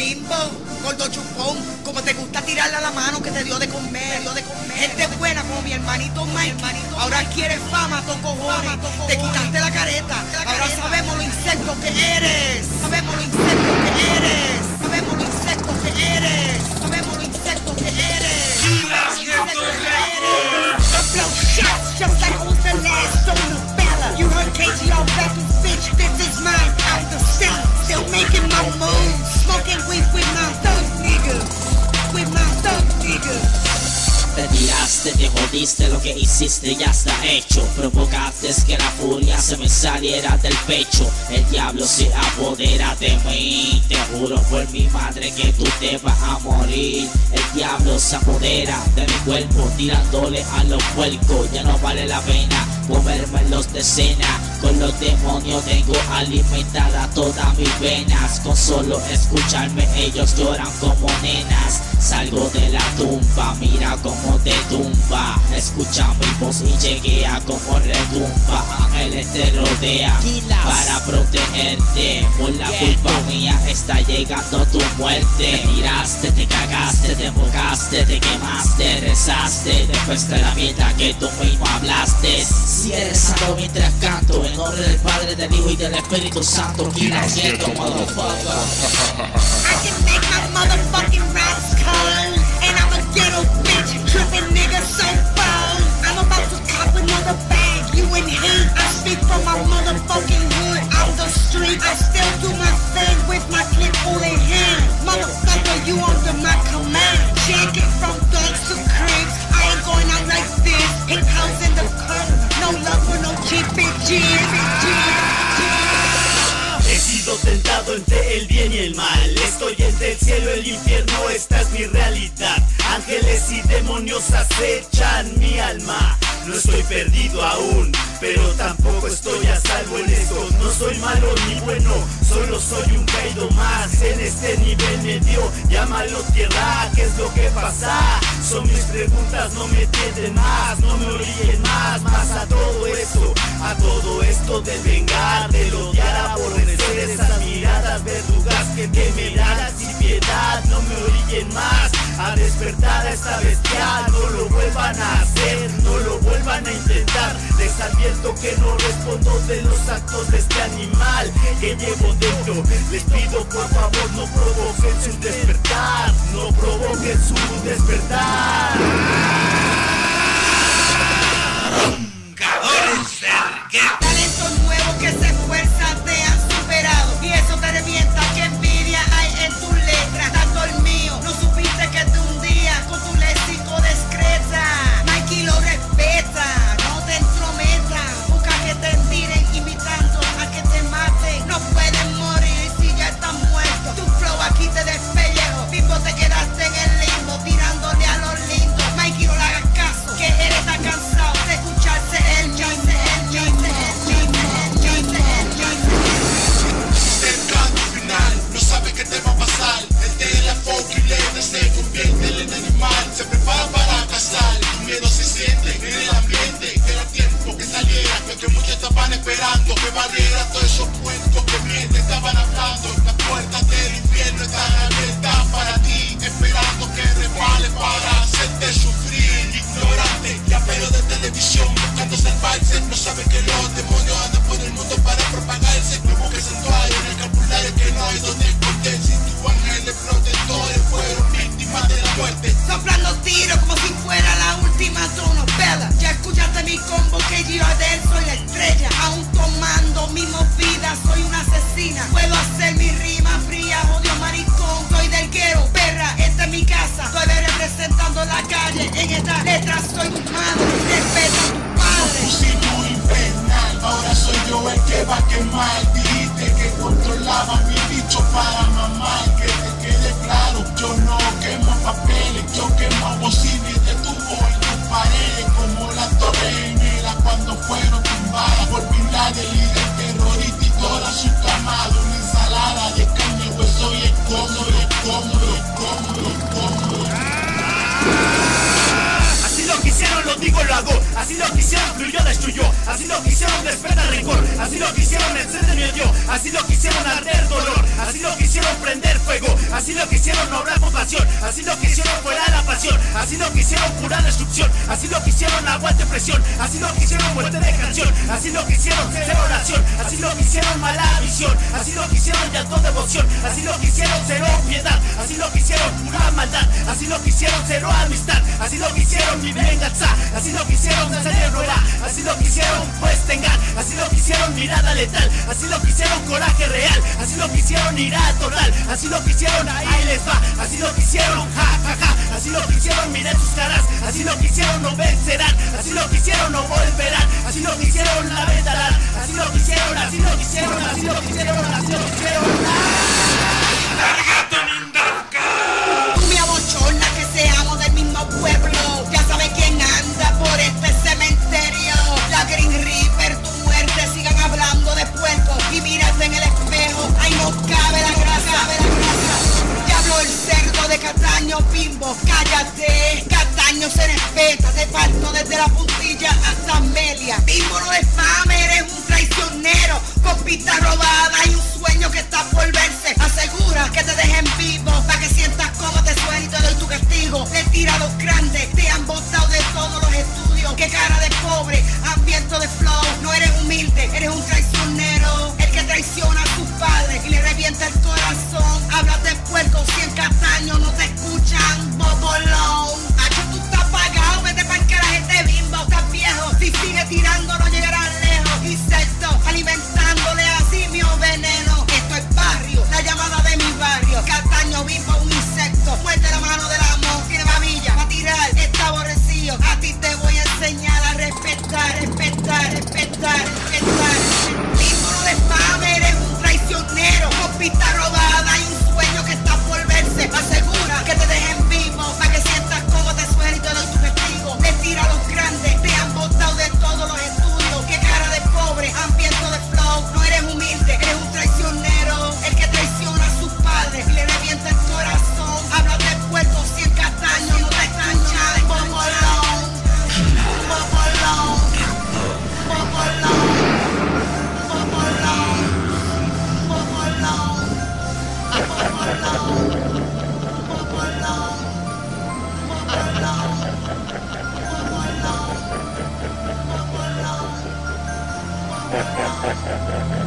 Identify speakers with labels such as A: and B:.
A: bimbo, gordo chupón, como te gusta tirarle a la mano que te dio de comer, Gente buena como mi hermanito Mike, ahora quieres fama, cojones, te quitaste la careta, ahora sabemos lo insecto que eres, sabemos lo insecto que eres, sabemos lo insecto que eres, sabemos lo insecto que eres. Blow shots just like I was the last on the fella. You heard KGR back in bitch, this is mine out the city. Still making my moves, smoking weed with my thug niggas, with my thug niggas.
B: Te tiraste, te jodiste, lo que hiciste ya está hecho. Provocaste que la furia se me saliera del pecho. El diablo se apodera de mí. Te juro por mi madre que tú te vas a morir. El diablo se apodera de mi cuerpo, tirándole a los puercos. Ya no vale la pena comerme los de cena. Con los demonios tengo alimentada todas mis venas. Con solo escucharme ellos lloran como nenas. Salgo de la tumba, mira cómo te tumba. Escucha mi voz y lleguea como retumba. Ángeles te rodea para protegerte. Por la culpa mía está llegando tu muerte. Te tiraste, te cagaste, te mojaste, te quemaste, rezaste. Después de la mierda que tú mismo hablaste. Si eres santo mientras canto, en nombre del Padre, del Hijo y del Espíritu Santo. Kila siento, motherfucker.
A: I can make my motherfucking raps call. And I'm a ghetto bitch, trippin' nigga so bold. I'm about to cop another bag, you in heat. I speak from my motherfucking hood, out the street. I still do my thing with my clip all in hand. Motherfucker, you under my command. Check it from thugs to cribs. I ain't going out like this. Pink house in the corner. No love for no GPG.
C: He sido tentado entre el bien y el mal. Estoy entre el cielo y el infierno, esta es mi realidad. Ángeles y demonios acechan mi alma. No estoy perdido aún, pero tampoco estoy a salvo en esto. No soy malo ni bueno, solo soy un caído más. En este nivel medio, llámalo tierra, ¿qué es lo que pasa? Son mis preguntas, no me entienden más. No me orillen más a todo esto del vengar, del odiar, aborrecer esas miradas verdugas que te miran sin piedad. No me orillen más a despertar a esta bestia. No lo vuelvan a hacer, no lo vuelvan a intentar. Les advierto que no respondo de los actos de este animal que llevo dentro. Les pido por favor no provoquen su despertar, no provoquen su despertar.
A: Talentos nuevos que se esfuerzan te han superado y eso te revienta. Que envidia hay en tus letras. Tanto el mío, no supiste que tú un día con tu léxico discreta. Mikey lo respeta, no te entrometas. Busca que te tiren imitando a que te maten. No pueden morir si ya están muertos. Tu flow aquí te despellejo. Bimbo te quedaste en el limbo tirándole a los lindos. Mikey no le hagas caso, que él está cansado de escucharse el mismo.
D: No sabe qué te va a pasar. El teléfono se convierte en animal. Se prepara para cazar. Tu miedo se siente en el ambiente. Era tiempo que saliera, porque muchos estaban esperando que barriera todos esos cuentos que bien te estaban hablando. Las puertas del infierno están abiertas para ti, esperando que resbales para hacerte sufrir. Ignorante, llavero de televisión, buscando salvarse. No sabe que los demonios andan por el mundo para propagarse. No busques santuario en el calculario que no hay donde esconderse. Si tus ángeles protectores fueron víctimas de la muerte,
A: soplando tiros como si fuera la última tronovela. Ya escuchaste mi combo que yo de él soy la estrella. Aún tomando mi movida, soy una asesina. Puedo hacer mi rima fría, odio maricón. Soy del guero, perra, esta es mi casa. Estoy representando la calle, en esta letra soy tu madre. Respeta a tu padre.
D: Fusillo infernal, ahora soy yo el que va a quemar. Dijiste que controlaba mi bicho para mamar. Que te quede claro, yo no quemo papeles, yo quemo bocinas de tubo en tus paredes. Como las torres gemelas cuando fueron tumbadas por Bin Laden, líder terrorista y toda su camada. Una ensalada de carne, hueso y estómago.
C: Así lo quisieron, lo digo, lo hago. Así lo quisieron, fluyó, destruyó. Así lo quisieron, despierta rencor. Así lo quisieron, enciende mi odio. Así lo quisieron, arder dolor. Así lo quisieron, prender fuego. Así Así lo quisieron obrar con pasión, así lo quisieron fuera la pasión, así lo quisieron pura destrucción, así lo quisieron aguante presión, así lo quisieron muerte de canción, así lo quisieron cero oración, así lo quisieron mala visión, así lo quisieron llanto devoción, así lo quisieron cero piedad, así lo quisieron pura maldad, así lo quisieron cero amistad, así lo quisieron mi venganza, así lo quisieron hacer robar, así lo quisieron pues tengan, así lo quisieron mirada letal, así lo quisieron coraje real, así lo quisieron ira total, así lo quisieron ahí les va, así lo quisieron ja ja ja, así lo quisieron miren sus caras, así lo quisieron no vencerán, así lo quisieron no volverán, así lo quisieron la vendarán, así lo quisieron, así lo quisieron, así lo quisieron, así lo quisieron.
A: Tú me abochornas que seamos del mismo pueblo. Ya sabes quién anda por este cementerio. La Green Reaper, tu muerte, sigan hablando de puerco y mírate en el espejo. Ahí no cabe la grasa, Ya habló el cerdo de Cataño, Bimbo, cállate. Cataño se respeta, te parto desde la puntilla hasta Amelia. Bimbo no desfame, eres un traicionero, con pista robada y un sueño que está por verse. Asegura que te dejen vivo, para que sientas cómo te suena y te doy tu castigo. He tirado grandes, te han botado de todos los estudios. Qué cara de pobre, hambriento de flow. No eres humilde, eres un traicionero, el que traiciona a sus padres y le revienta el corazón. Hablas de puerco, 100 Cataños no te escuchan, bobolón. Hacho, tú estás pagado, vete pa'l carajo este Bimbo. Estás viejo, si sigue tirando no llegarás lejos. Insecto, alimentándole a simio veneno. Esto es barrio, la llamada de mi barrio. Cataño, Bimbo, un insecto. Muerde la mano del amor, tiene babilla pa' tirar, está aborrecido. A ti te voy a enseñar a respetar, respetar, respetar, respetar. Bimbo, no desfame, eres un traicionero, con pista robada y un sueño que está por verse. Asegura que te dejen vivo, para que sientas cómo te suena y te doy tu castigo. Le tira a los grandes, te han botado de todos los estudios. Qué cara de pobre, hambriento de flow. No eres humilde, eres un traicionero, el que traiciona a sus padres y le revienta el corazón. Hablas de puerco, 100 Cataños no te escuchan, bobolón, bobolón, bobolón, bobolón, bobolón, bobolón, bobolón, bobolón, bobolón, bobolón.